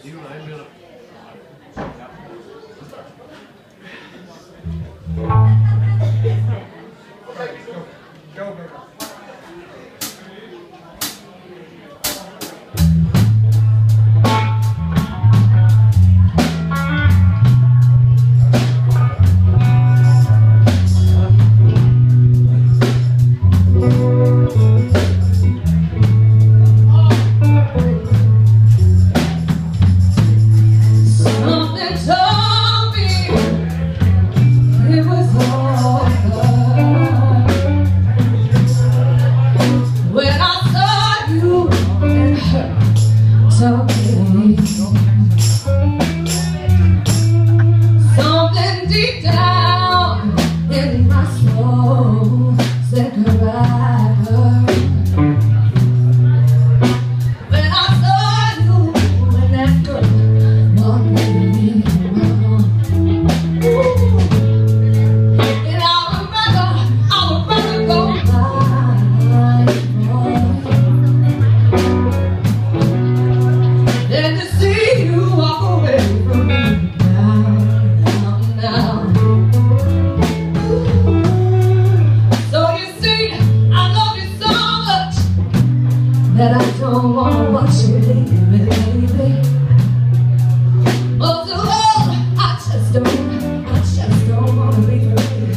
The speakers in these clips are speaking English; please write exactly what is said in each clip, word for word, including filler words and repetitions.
That I don't wanna watch you leave me, baby. Oh, so oh, I just don't, I just don't wanna be free.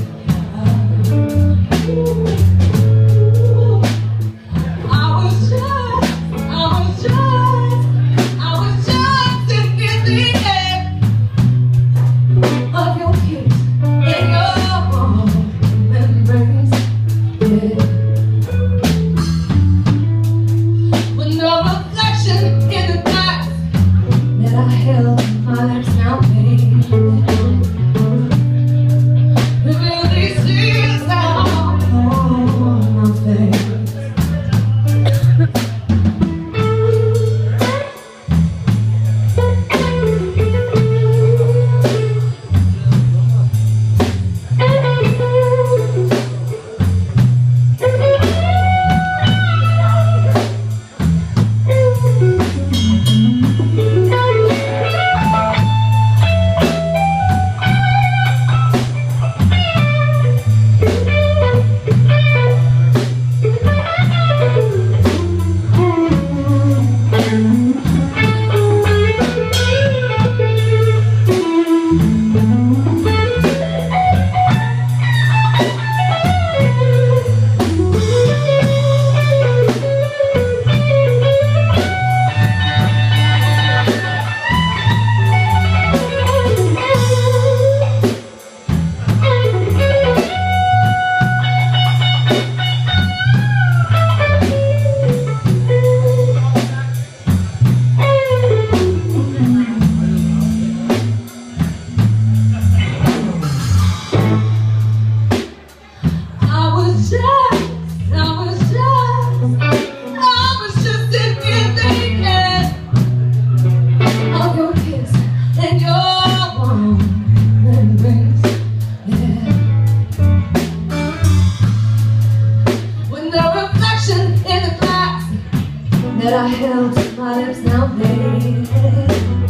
I was just, I was just, I was just in the air of your kiss and your warm embrace, yeah. I held my lips now, baby. Reveal these tears that are on my face. That I held my lips now, baby.